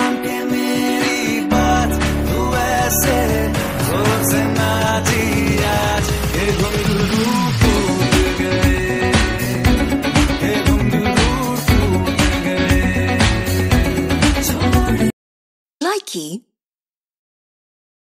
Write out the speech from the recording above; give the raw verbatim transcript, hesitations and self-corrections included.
मान के मेरी बात तू ऐसे जोर से नाची आज ये घुंघरू टूट गए, ये घुंघरू टूट गए। Likey